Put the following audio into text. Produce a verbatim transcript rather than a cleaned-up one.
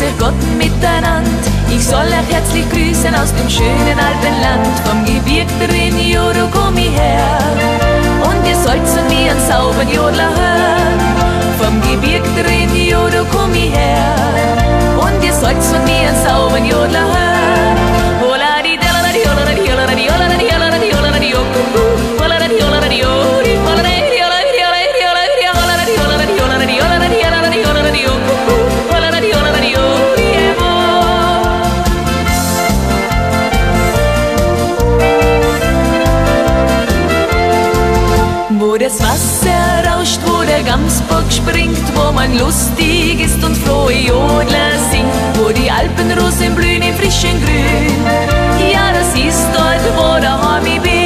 euch Gott miteinander. Ich soll euch herzlich grüßen aus dem schönen Alpenland. Vom Gebirg der Jodel komm ich her und ihr sollt zu mir einen sauberen Jodler hören. Vom Gebirg der Jodel komm ich her und ihr sollt zu mir einen sauberen Jodler hören. Hola di dela di hola di hola di hola di hola di hola di hola di hola di hola di wo das Wasser rauscht, wo der Gamsbock springt, wo man lustig ist und frohe Jodler singt, wo die Alpenrosen blühen im frischen Grün. Ja, das ist dort, wo daheim ich bin.